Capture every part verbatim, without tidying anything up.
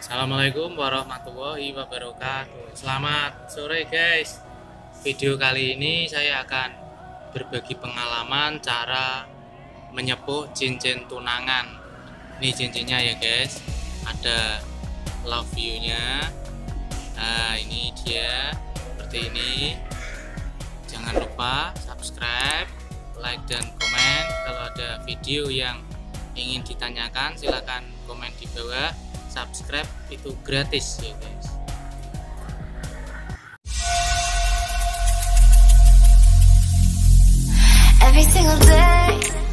Assalamualaikum warahmatullahi wabarakatuh. Selamat sore guys. Video kali ini saya akan berbagi pengalaman cara menyepuh cincin tunangan. Ini cincinnya ya guys. Ada love you-nya. Nah, ini dia seperti ini. Jangan lupa subscribe, like dan komen. Kalau ada video yang ingin ditanyakan silahkan komen di bawah. Subscribe itu gratis ya guys. Every single day.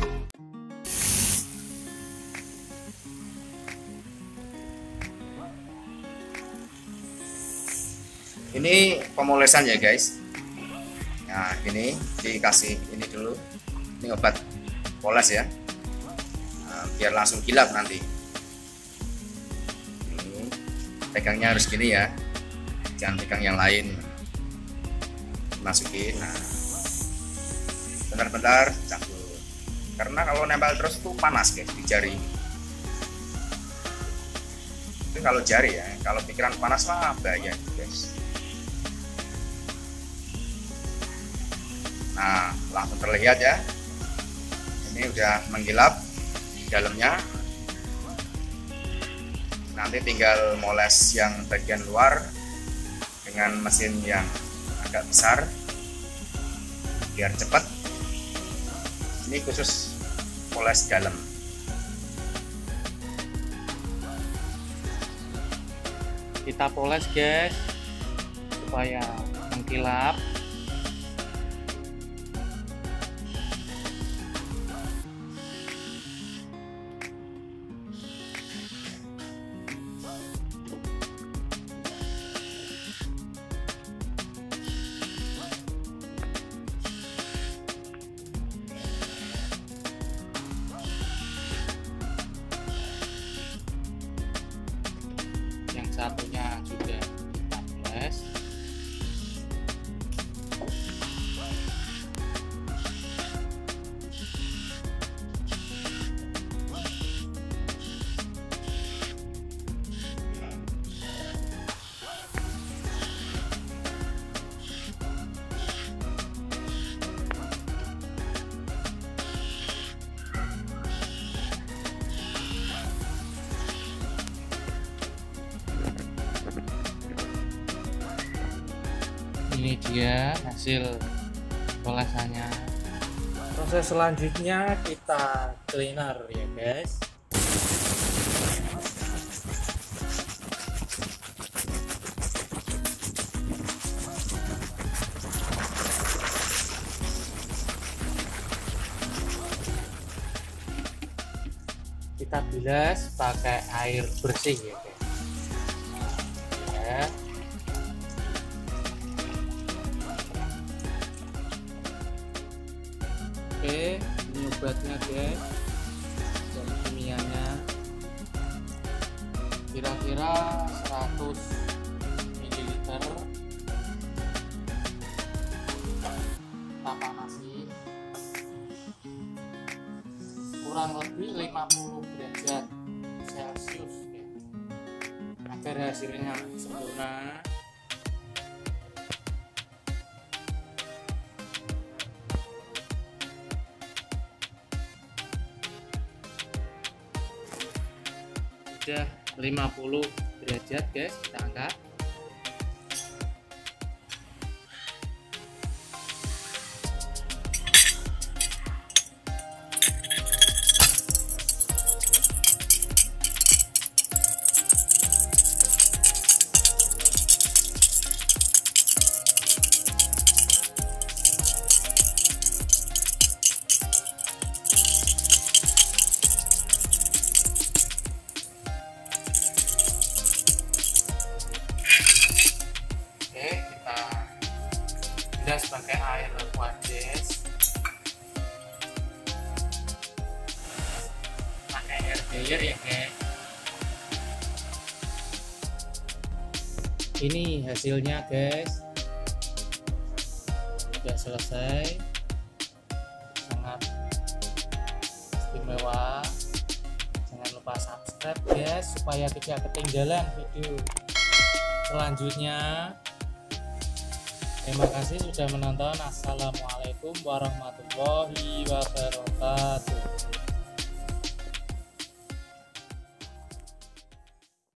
Ini pemolesan ya guys. Nah ini dikasih ini dulu, ini obat poles ya, nah, biar langsung kilap nanti. Ini pegangnya harus gini ya, jangan pegang yang lain. Masukin, nah bentar-bentar cabut, karena kalau nempel terus tuh panas guys di jari. Itu kalau jari ya, kalau pikiran panas mah bahaya guys. Nah, langsung terlihat ya. Ini udah mengkilap dalamnya. Nanti tinggal moles yang bagian luar dengan mesin yang agak besar biar cepat. Ini khusus poles dalam. Kita poles guys supaya mengkilap. Yang satunya juga kita poles. Ini dia hasil polesannya. Proses selanjutnya kita cleaner ya guys. Kita bilas pakai air bersih ya guys. Ya. Oke, ini obatnya guys, dan kimianya kira-kira seratus mililiter. Kita panasi kurang lebih lima puluh derajat celcius ya, agar hasilnya sempurna. Sudah lima puluh derajat guys, kita angkat. Bilas pakai air aquades, pakai air dryer ya guys. Ini hasilnya guys, sudah selesai, sangat istimewa. Jangan lupa subscribe. subscribe guys supaya tidak ketinggalan video selanjutnya. Terima kasih sudah menonton. Assalamualaikum warahmatullahi wabarakatuh.